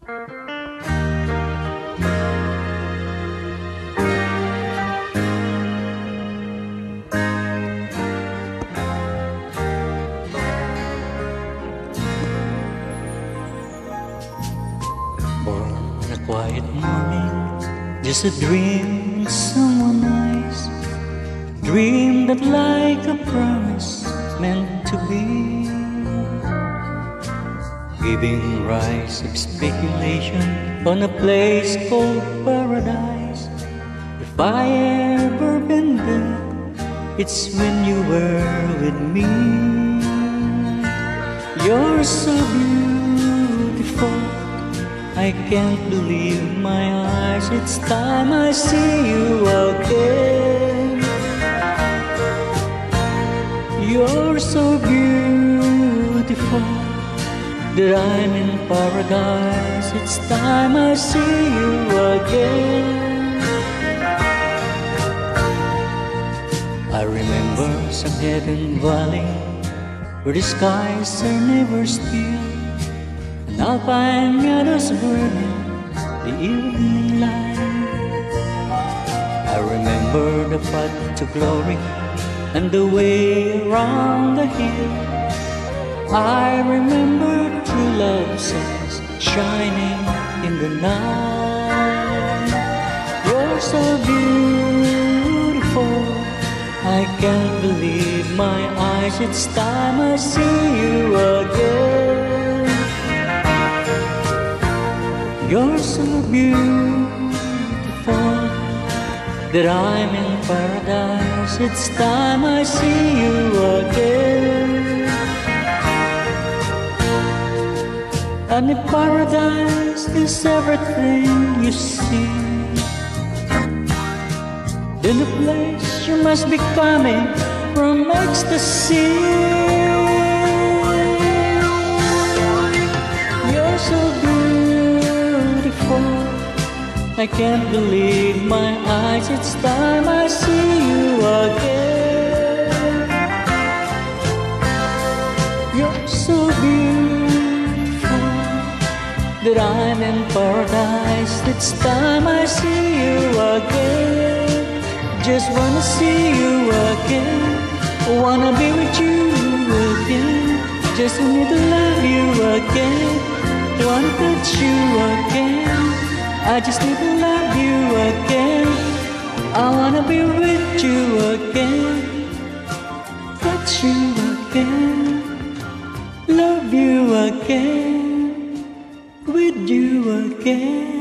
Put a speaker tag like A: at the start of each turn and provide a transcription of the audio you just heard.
A: On a quiet morning, just a dream, someone nice. Dream that like a promise meant to be, giving rise of speculation on a place called paradise. If I ever been there, it's when you were with me. You're so beautiful, I can't believe my eyes. It's time I see you again. You're so beautiful that I'm in paradise. It's time I see you again. I remember some hidden valley where the skies are never still, and alpine meadows burning the evening light. I remember the path to glory and the way around the hill. I remember true love songs shining in the night. You're so beautiful, I can't believe my eyes. It's time I see you again. You're so beautiful that I'm in paradise. It's time I see you again. And if paradise is everything you see, then the place you must be coming from ecstasy. You're so beautiful, I can't believe my eyes. It's time I see you again. You're so beautiful that I'm in paradise. It's time I see you again. Just wanna see you again, wanna be with you again. Just need to love you again, wanna touch you again. I just need to love you again. I wanna be with you again, touch you again, love you again, with you again.